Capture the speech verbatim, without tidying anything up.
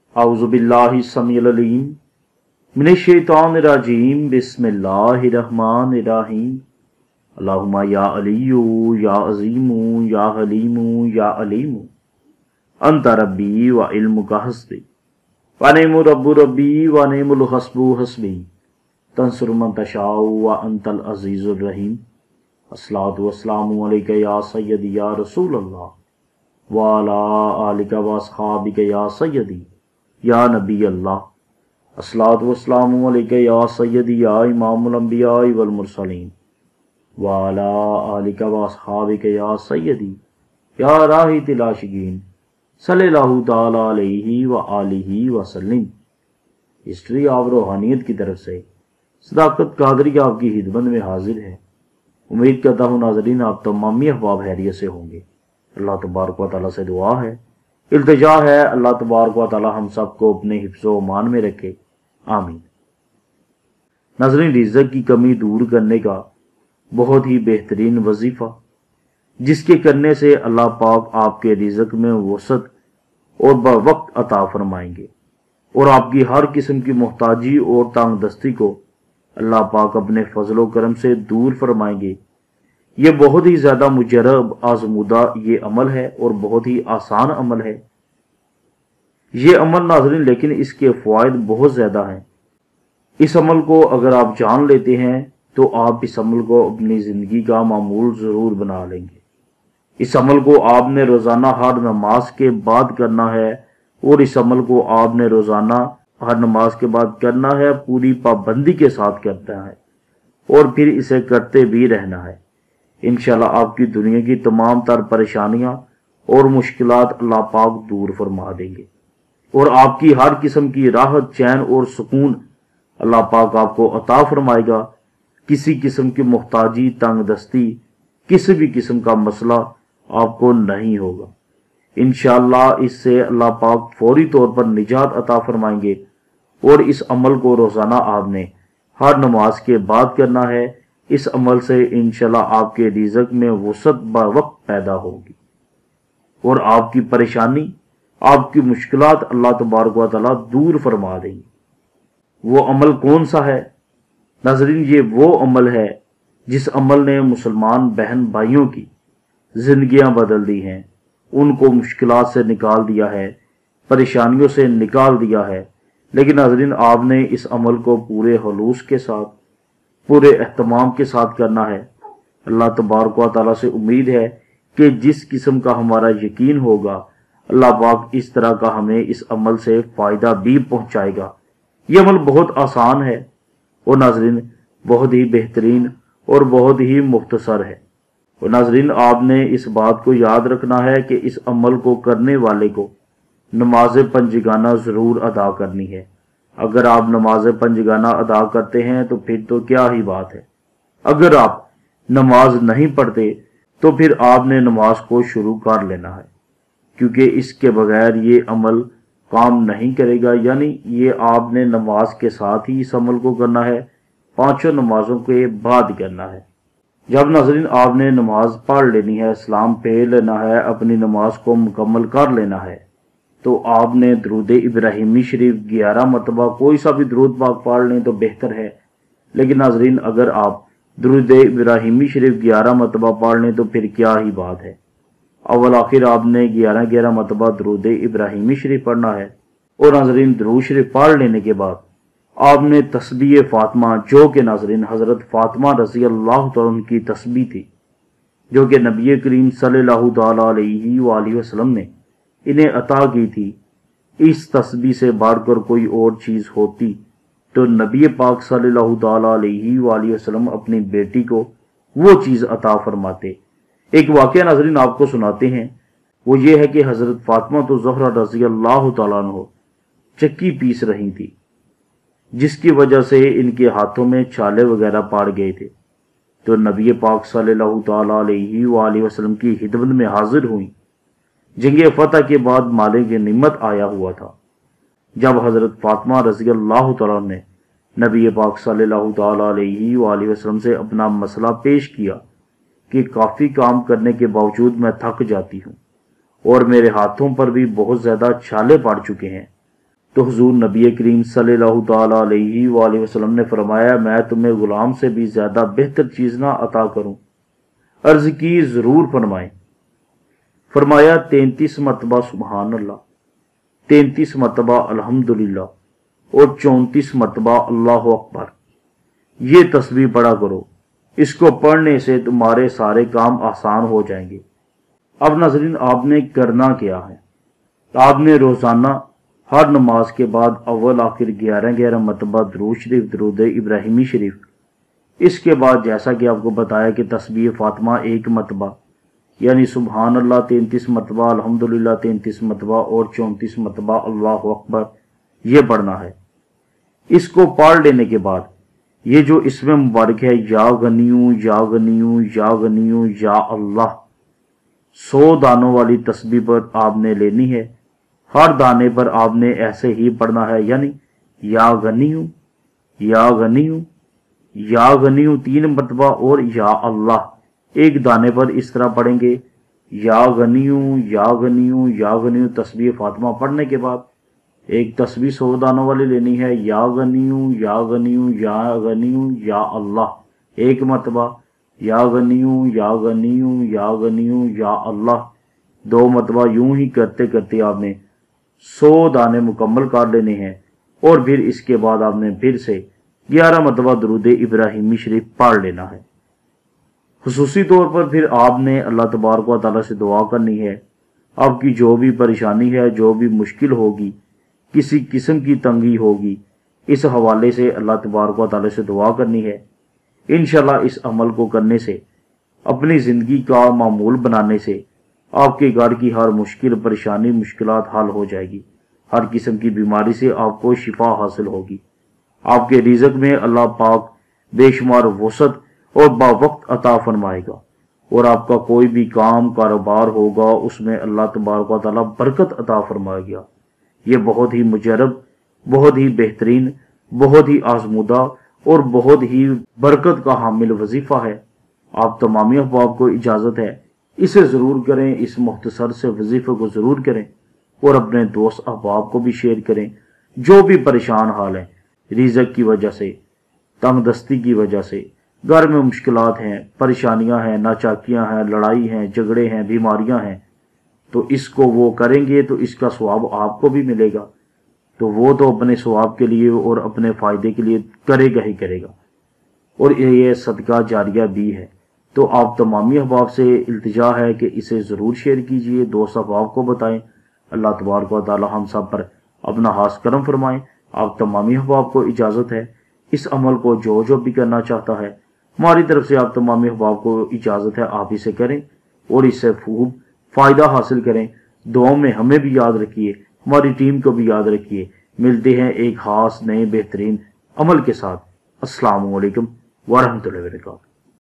औज़ु बिल्लाहि समीउल अलीम मिनश शैतानिर रजीम बिस्मिल्लाहिर रहमानिर रहीम। अल्लाहुम्मा या अलिय्यु या अज़ीमु या हलीमु या अलीमु अंता रब्बी व इल्मुका हस्बी व निअमु रब्बु रब्बी व निअमुल हस्बु हस्बी तंसुरु मन तशाउ व अंतल अज़ीज़ुर रहीम। अस्सलातु वस्सलामु अलैका या सय्यदी या रसूल अल्लाह व अला आलिका व अस्हाबिका या सय्यदी या नबी अल्लाह। अस्सलातु वस्सलामु अलैका या सय्यदी या इमामुल अंबिया वल मुरसलीन व अला आलिका व अस्हाबिका या सय्यदी या राहितिल आशिकीन सल्लल्लाहु तआला अलैहि व आलिहि व सल्लम। हिस्ट्री ऑफ रूहानियत की तरफ से सदाकत कादरी आपकी खिदमत में हाजिर है। उम्मीद करता हूँ नाज़रीन आप तमामी अहबाब खैरियत से होंगे। अल्लाह तबारक व तआला से दुआ है, इल्तिजा है, अल्लाह तबारक व तआला हम सबको अपने हिफ्ज़ो अमान में रखे, आमीन। नाज़रीन, रिज़्क़ की कमी दूर करने का बहुत ही बेहतरीन वजीफ़ा, जिसके करने से अल्लाह पाक आपके रिज़्क़ में वसअत और बवक्त अता फरमाएंगे और आपकी हर किस्म की मोहताजी और तंगदस्ती को अल्लाह पाक अपने फजलो करम से दूर फरमाएंगे। ये बहुत ही ज़्यादा मुजरब आजमूदा ये अमल है और बहुत ही आसान अमल है ये अमल नाज़रीन, लेकिन इसके फ़वाइद बहुत ज़्यादा हैं। इस अमल को अगर आप जान लेते हैं तो आप इस अमल को अपनी ज़िंदगी का मामूल ज़रूर बना लेंगे। इस अमल को आपने रोज़ाना हर नमाज के बाद करना है और इस अमल को आपने रोज़ाना हर नमाज के बाद करना है, पूरी पाबंदी के साथ करना है और फिर इसे करते भी रहना है। इंशाल्लाह आपकी दुनिया की तमाम तर परेशानियां और मुश्किलात अल्लाह पाक दूर फरमा देंगे और आपकी हर किस्म की राहत, चैन और सुकून अल्लाह पाक आपको अता फरमाएगा। किसी किस्म की मुहताजी, तंगदस्ती, किसी भी किस्म का मसला आपको नहीं होगा। इंशाअल्लाह इससे अल्लाह पाक फौरी तौर पर निजात अता फरमाएंगे और इस अमल को रोज़ाना आपने हर नमाज के बाद करना है। इस अमल से इंशाअल्लाह आपके रिज़्क़ में वसअत बवक्त पैदा होगी और आपकी परेशानी, आपकी मुश्किलात अल्लाह तबारक व तआला दूर फरमा देंगे। वो अमल कौन सा है नाज़रीन? ये वो अमल है जिस अमल ने मुसलमान बहन भाइयों की जिंदगियां बदल दी हैं, उनको मुश्किलात से निकाल दिया है, परेशानियों से निकाल दिया है। लेकिन नाज़रीन, आपने इस अमल को पूरे हुलूस के साथ, पूरे एहतमाम के साथ करना है। अल्लाह तबारक व तआला से उम्मीद है कि जिस किस्म का हमारा यकीन होगा, अल्लाह पाक इस तरह का हमें इस अमल से फ़ायदा भी पहुंचाएगा। ये अमल बहुत आसान है और नाज़रीन बहुत ही बेहतरीन और बहुत ही मुख्तसर है। और नाज़रीन, आपने इस बात को याद रखना है कि इस अमल को करने वाले को नमाज पंजगाना ज़रूर अदा करनी है। अगर आप नमाज पंजगाना अदा करते हैं तो फिर तो क्या ही बात है। अगर आप नमाज नहीं पढ़ते तो फिर आपने नमाज को शुरू कर लेना है, क्योंकि इसके बगैर ये अमल काम नहीं करेगा। यानी ये आपने नमाज के साथ ही इस अमल को करना है, पांचों नमाजों के बाद करना है। जब नाज़रीन आपने नमाज पढ़ लेनी है, सलाम फेर लेना है, अपनी नमाज को मुकम्मल कर लेना है, तो आपने दरूद इब्राहिमी शरीफ ग्यारह मरतबा, कोई सा भी दरूद पाक पढ़ लें तो बेहतर है। लेकिन नाज़रीन अगर आप दरूद इब्राहिमी शरीफ ग्यारह मरतबा पढ़ लें तो फिर क्या ही बात है। अव्वल आखिर आपने ग्यारह ग्यारह मरतबा दरूद इब्राहिमी शरीफ पढ़ना है और नाज़रीन दरूद शरीफ पढ़ लेने के बाद आपने तस्बीह फातिमा, जो कि नाज़रीन हज़रत फातिमा रज़ी अल्लाह तआला अन्हा की तस्बीह थी, जो कि नबी करीम सल्लल्लाहु तआला अलैहि वसल्लम ने इन्हें अता की थी, इस तस्बीह से बढ़कर कोई और चीज़ होती तो नबी पाक सल्लल्लाहु तआला अलैहि वसल्लम अपनी बेटी को वो चीज़ अता फरमाते। एक वाक़या नाज़रीन आपको सुनाते हैं। वो ये है कि हज़रत फातिमा तो ज़हरा रज़ी अल्लाह तआला अन्हा चक्की पीस रही थी, जिसकी वजह से इनके हाथों में छाले वगैरह पड़ गए थे। तो नबी पाक सल्लल्लाहु तआला अलैहि वसल्लम की खिदमत में हाजिर हुई। जंगे फतह के बाद माले गनीमत आया हुआ था। जब हज़रत फातिमा रज़ी अल्लाह तआला ने नबी पाक सल्लल्लाहु तआला अलैहि वसल्लम से अपना मसला पेश किया कि काफ़ी काम करने के बावजूद मैं थक जाती हूँ और मेरे हाथों पर भी बहुत ज़्यादा छाले पड़ चुके हैं, تو حضور نبی کریم صلی اللہ تعالیٰ علیہ وآلہ وسلم نے فرمایا میں تمہیں غلام سے بھی زیادہ بہتر چیز نہ عطا کروں؟ عرض کی ضرور فرمائیں۔ فرمایا تینتیس مرتبہ سبحان اللہ، تینتیس مرتبہ الحمدللہ اور چونتیس مرتبہ اللہ اکبر۔ یہ تسبیح پڑھا کرو، اس کو پڑھنے سے تمہارے سارے کام آسان ہو جائیں گے۔ اب ناظرین آپ نے کرنا کیا ہے؟ آپ نے روزانہ ہر نماز کے بعد اول آخر گیارہ گیارہ مرتبہ درود شریف، درود ابراہیمی شریف، اس کے بعد جیسا کہ آپ کو بتایا کہ تسبیح فاطمہ ایک مرتبہ، یعنی سبحان اللہ تینتیس مرتبہ، الحمدللہ تینتیس مرتبہ اور چونتیس مرتبہ اللہ اکبر، یہ پڑھنا ہے۔ اس کو پڑھ لینے کے بعد یہ جو اسم مبارک ہے یا غنیوں یا غنیوں یا غنیوں یا اللہ، سو دانوں والی تسبیح پر آپ نے لینی ہے۔ ہر دانے پر آپ نے ایسے ہی پڑھنا ہے، یعنی یا غنیوں یا غنیوں یا غنیوں تین مرتبہ اور یا اللہ ایک دانے پر اس طرح پڑھیں گے، یا غنیوں یا غنیوں یا غنیوں۔ تسبیح فاطمہ پڑھنے کے بعد ایک تسبیح سو دانوں والی لینی ہے، یا غنیوں یا غنیوں یا غنیوں یا اللہ ایک مرتبہ، یا غنیوں یا غنیوں یا غنیوں یا اللہ دو مرتبہ۔ یوں ہی کرتے کرتے آپ نے سو دانے مکمل کر لینے ہیں، اور پھر اس کے بعد آپ نے پھر سے گیارہ مرتبہ درود ابراہیمی شریف پڑھ لینا ہے۔ خصوصی طور پر پھر آپ نے اللہ تبارک و تعالیٰ سے دعا کرنی ہے، آپ کی جو بھی پریشانی ہے، جو بھی مشکل ہوگی، کسی قسم کی تنگی ہوگی، اس حوالے سے اللہ تبارک و تعالیٰ سے دعا کرنی ہے۔ انشاءاللہ اس عمل کو کرنے سے، اپنی زندگی کا معمول بنانے سے آپ کے گھر کی ہر مشکل پریشانی مشکلات حل ہو جائے گی، ہر قسم کی بیماری سے آپ کو شفا حاصل ہوگی، آپ کے رزق میں اللہ پاک بے شمار وسعت اور باوقت عطا فرمائے گا، اور آپ کا کوئی بھی کام کاروبار ہوگا اس میں اللہ تبارک و تعالیٰ برکت عطا فرمائے گا۔ یہ بہت ہی مجرب، بہت ہی بہترین، بہت ہی آزمودہ اور بہت ہی برکت کا حامل وظیفہ ہے۔ آپ تمامی احباب کو اجازت ہے اسے ضرور کریں، اس مختصر سے وظیفے کو ضرور کریں، اور اپنے دوست احباب کو بھی شیئر کریں جو بھی پریشان حال ہیں، رزق کی وجہ سے، تنگ دستی کی وجہ سے، گھر میں مشکلات ہیں، پریشانیاں ہیں، ناچاکیاں ہیں، لڑائی ہیں، جھگڑے ہیں، بیماریاں ہیں، تو اس کو وہ کریں گے تو اس کا ثواب آپ کو بھی ملے گا۔ تو وہ تو اپنے ثواب کے لیے اور اپنے فائدے کے لیے کرے گا ہی کرے گا، اور یہ صدقہ جاریہ بھی ہے۔ تو آپ تمامی احباب سے التجا ہے کہ اسے ضرور شیئر کیجئے، دوست احباب کو بتائیں۔ اللہ تبارک و تعالی ہم سب پر اپنا خاص کرم فرمائیں۔ آپ تمامی احباب کو اجازت ہے، اس عمل کو جو جو بھی کرنا چاہتا ہے ہماری طرف سے آپ تمامی احباب کو اجازت ہے آپ اسے کریں اور اس سے خوب فائدہ حاصل کریں۔ دعاؤں میں ہمیں بھی یاد رکھیے، ہماری ٹیم کو بھی یاد رکھیے۔ ملتے ہیں ایک خاص نئے بہترین عمل کے ساتھ۔ السلام علیکم ورحمۃ اللہ وبرکاتہ۔